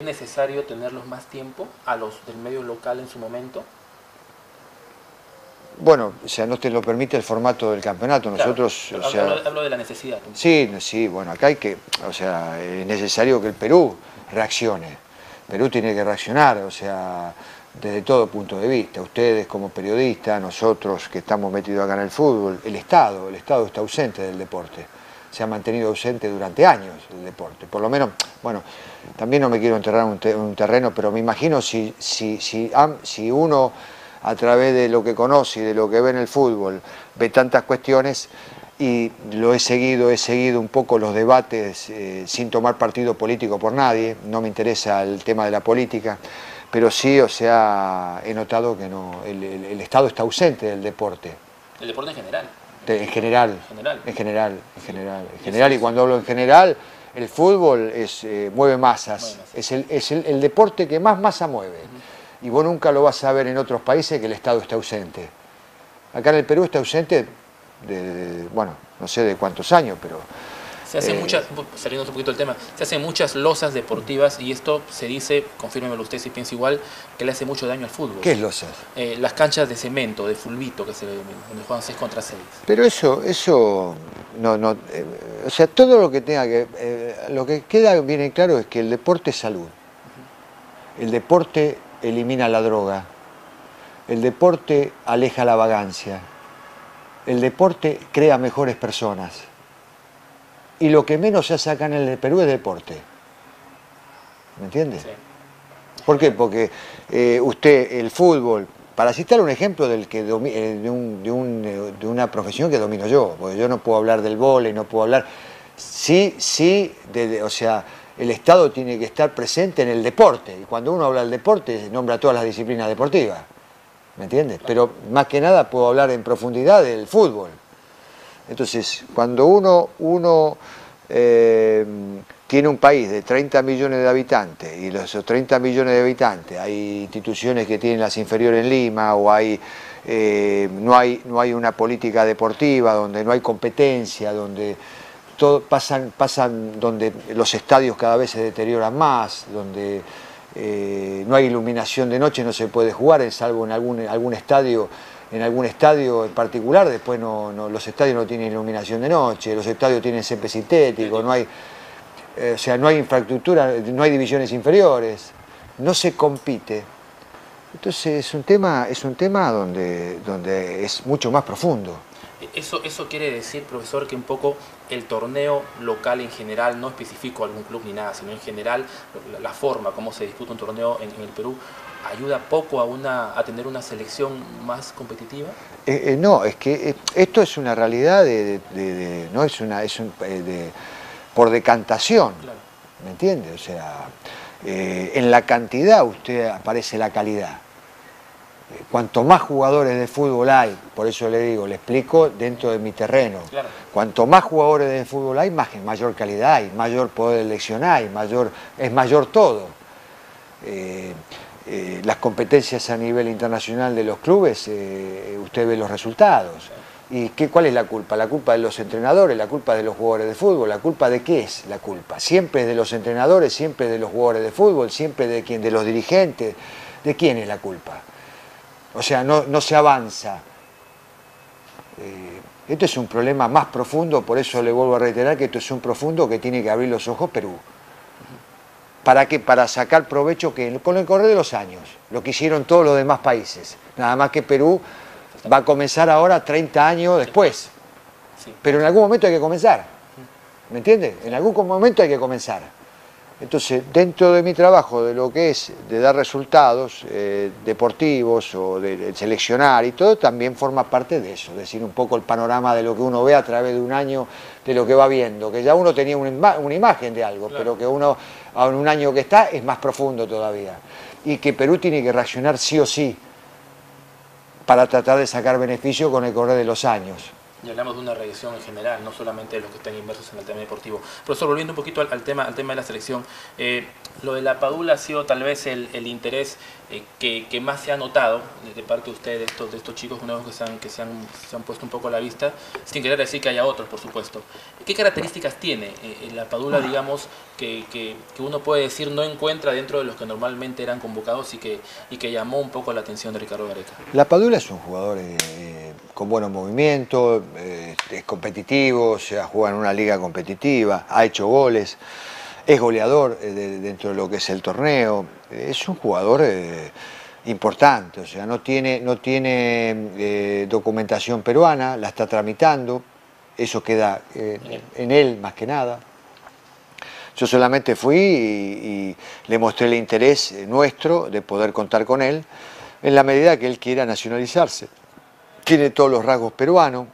¿Es necesario tenerlos más tiempo a los del medio local en su momento? Bueno, o sea, no te lo permite el formato del campeonato. Nosotros, claro, o sea, hablo de la necesidad. sí, sí, bueno, acá hay que, o sea, es necesario que el Perú reaccione. Perú tiene que reaccionar, o sea, desde todo punto de vista. Ustedes como periodistas, nosotros que estamos metidos acá en el fútbol, el Estado está ausente del deporte. Se ha mantenido ausente durante años el deporte. Por lo menos, bueno, también no me quiero enterrar en un terreno, pero me imagino si uno, a través de lo que conoce y de lo que ve en el fútbol, ve tantas cuestiones, y lo he seguido un poco los debates sin tomar partido político por nadie, no me interesa el tema de la política, pero sí, o sea, he notado que no, el Estado está ausente del deporte. El deporte en general. En general, Sí. y cuando hablo en general, el fútbol mueve masas, es el deporte que más masa mueve. Y vos nunca lo vas a ver en otros países que el Estado está ausente. Acá en el Perú está ausente bueno, no sé de cuántos años, pero... Se hacen muchas, saliendo un poquito del tema, se hacen muchas losas deportivas y esto se dice, confírmemelo usted si piensa igual, que le hace mucho daño al fútbol. ¿Qué es losas? Las canchas de cemento, de fulbito, que se donde juegan 6 contra 6. Pero eso no, o sea, todo lo que tenga que... lo que queda bien en claro es que el deporte es salud. El deporte elimina la droga. El deporte aleja la vagancia. El deporte crea mejores personas. Y lo que menos se hace acá en el Perú es deporte. ¿Me entiende? Sí. ¿Por qué? Porque usted, el fútbol, para citar un ejemplo de una profesión que domino yo, porque yo no puedo hablar del vóley, no puedo hablar... Sí, o sea, el Estado tiene que estar presente en el deporte. Y cuando uno habla del deporte, nombra todas las disciplinas deportivas. ¿Me entiendes? Pero más que nada puedo hablar en profundidad del fútbol. Entonces, cuando uno tiene un país de 30 millones de habitantes y esos 30 millones de habitantes hay instituciones que tienen las inferiores en Lima o no hay una política deportiva, donde no hay competencia, donde donde los estadios cada vez se deterioran más, donde no hay iluminación de noche, no se puede jugar, salvo en algún estadio en particular. Después los estadios no tienen iluminación de noche, los estadios tienen césped sintético, no hay infraestructura, no hay divisiones inferiores, no se compite. Entonces es un tema donde es mucho más profundo. Eso quiere decir, profesor, que un poco el torneo local en general, no específico a algún club ni nada, sino en general la forma como se disputa un torneo en el Perú, ¿ayuda poco a tener una selección más competitiva? No, es que esto es una realidad por decantación, claro. ¿Me entiende? O sea, en la cantidad usted aparece la calidad. Cuanto más jugadores de fútbol hay, por eso le digo, le explico dentro de mi terreno, claro. Cuanto más jugadores de fútbol hay, mayor calidad hay, mayor poder de elección hay, es mayor todo. Las competencias a nivel internacional de los clubes, usted ve los resultados. ¿Y cuál es la culpa? La culpa de los entrenadores, la culpa de los jugadores de fútbol, ¿la culpa de qué es la culpa? Siempre es de los entrenadores, siempre es de los jugadores de fútbol, siempre de los dirigentes. ¿De quién es la culpa? O sea, no se avanza. Esto es un problema más profundo, por eso le vuelvo a reiterar que esto es un profundo que tiene que abrir los ojos Perú. ¿Para qué? Para sacar provecho con el correr de los años, lo que hicieron todos los demás países. Nada más que Perú va a comenzar ahora 30 años después. Pero en algún momento hay que comenzar. ¿Me entiende? En algún momento hay que comenzar. Entonces, dentro de mi trabajo, de lo que es de dar resultados deportivos o de seleccionar y todo, también forma parte de eso, es decir, un poco el panorama de lo que uno ve a través de un año, de lo que va viendo, que ya uno tenía una imagen de algo, claro. Pero que uno, en un año que está, es más profundo todavía. Y que Perú tiene que reaccionar sí o sí para tratar de sacar beneficio con el correr de los años. Y hablamos de una regresión en general, no solamente de los que están inmersos en el tema deportivo. Profesor, volviendo un poquito al tema de la selección, lo de la Padula ha sido tal vez el interés que más se ha notado de parte de ustedes, de estos chicos nuevos que se han puesto un poco a la vista, sin querer decir que haya otros, por supuesto. ¿Qué características tiene la Padula, digamos, que uno puede decir no encuentra dentro de los que normalmente eran convocados y que llamó un poco la atención de Ricardo Gareca? La Padula es un jugador con buenos movimientos, es competitivo, o sea, juega en una liga competitiva, ha hecho goles, es goleador dentro de lo que es el torneo, es un jugador importante, o sea, no tiene documentación peruana, la está tramitando, eso queda en él más que nada. Yo solamente fui y le mostré el interés nuestro de poder contar con él en la medida que él quiera nacionalizarse. Tiene todos los rasgos peruanos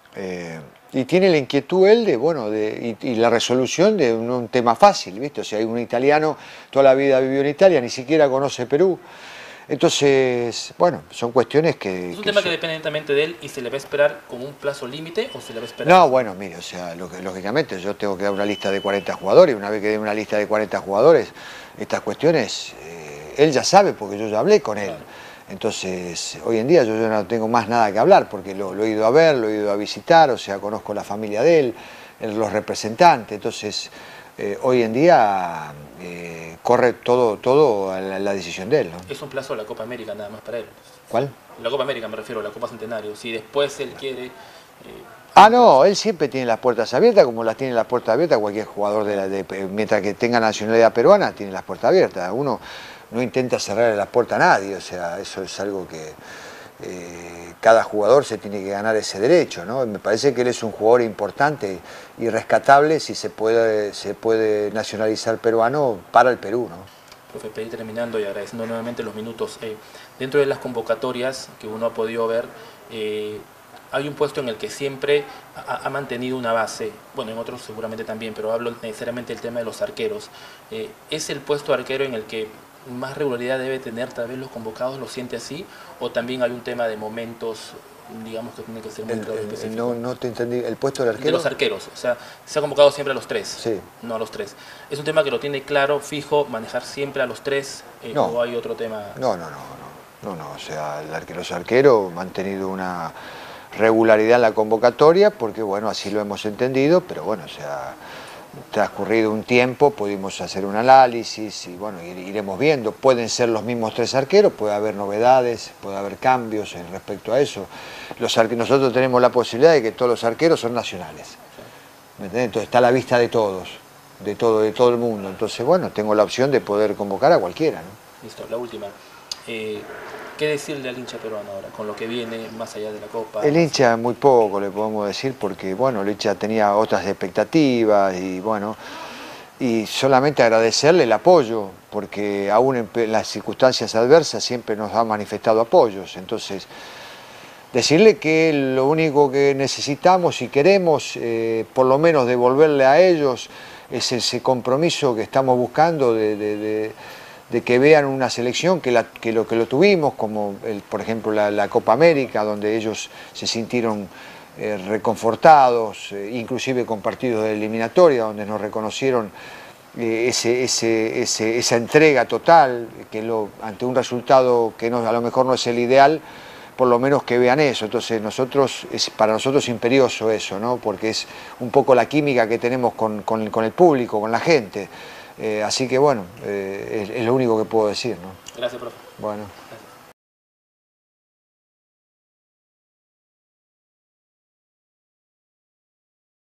y tiene la inquietud él y la resolución de un tema fácil, ¿viste? O sea, hay un italiano, toda la vida vivió en Italia, ni siquiera conoce Perú. Entonces, bueno, son cuestiones que... ¿Es un tema que depende netamente de él y se le va a esperar con un plazo límite o se le va a esperar? No, bueno, mire, o sea, lógicamente yo tengo que dar una lista de 40 jugadores y una vez que dé una lista de 40 jugadores, estas cuestiones, él ya sabe porque yo ya hablé con él. Claro. Entonces, hoy en día yo no tengo más nada que hablar porque lo he ido a ver, lo he ido a visitar, o sea, conozco la familia de él, los representantes, entonces hoy en día corre todo a la decisión de él, ¿no? Es un plazo de la Copa América nada más para él. ¿Cuál? La Copa América me refiero, la Copa Centenario. Si después él quiere... no, él siempre tiene las puertas abiertas, como las tiene las puertas abiertas cualquier jugador mientras que tenga nacionalidad peruana, tiene las puertas abiertas. Uno no intenta cerrarle la puerta a nadie, o sea, eso es algo que cada jugador se tiene que ganar ese derecho, ¿no? Me parece que él es un jugador importante y rescatable si se puede nacionalizar peruano para el Perú, ¿no? Profe, para ir terminando y agradeciendo nuevamente los minutos, dentro de las convocatorias que uno ha podido ver, hay un puesto en el que siempre ha mantenido una base, bueno, en otros seguramente también, pero hablo necesariamente del tema de los arqueros. ¿Es el puesto de arquero en el que más regularidad debe tener tal vez los convocados, lo siente así? ¿O también hay un tema de momentos, digamos, que tiene que ser muy claro y específico? No te entendí, ¿el puesto del arquero? De los arqueros, o sea, se ha convocado siempre a los tres, sí. No a los tres. ¿Es un tema que lo tiene claro, fijo, manejar siempre a los tres, no. o hay otro tema? No, o sea, los arqueros han tenido una regularidad en la convocatoria porque, bueno, así lo hemos entendido, pero bueno, o sea, transcurrido un tiempo pudimos hacer un análisis y bueno, iremos viendo. Pueden ser los mismos tres arqueros, puede haber novedades, puede haber cambios respecto a eso. Nosotros tenemos la posibilidad de que todos los arqueros son nacionales, ¿me entiendes? Entonces está a la vista de todos, de todo el mundo. Entonces, bueno, tengo la opción de poder convocar a cualquiera, ¿no? Listo, la última. ¿Qué decirle al hincha peruano ahora, con lo que viene más allá de la Copa? El hincha muy poco le podemos decir porque, bueno, el hincha tenía otras expectativas y, bueno, y solamente agradecerle el apoyo porque aún en las circunstancias adversas siempre nos ha manifestado apoyos. Entonces, decirle que lo único que necesitamos y queremos, por lo menos devolverle a ellos, es ese compromiso que estamos buscando de que vean una selección que lo tuvimos, como por ejemplo la Copa América, donde ellos se sintieron reconfortados, inclusive con partidos de eliminatoria, donde nos reconocieron esa entrega total, que ante un resultado que a lo mejor no es el ideal, por lo menos que vean eso. Entonces para nosotros es imperioso eso, ¿no? Porque es un poco la química que tenemos con el público, con la gente. Así que bueno, es lo único que puedo decir, ¿no? Gracias, profe. Bueno.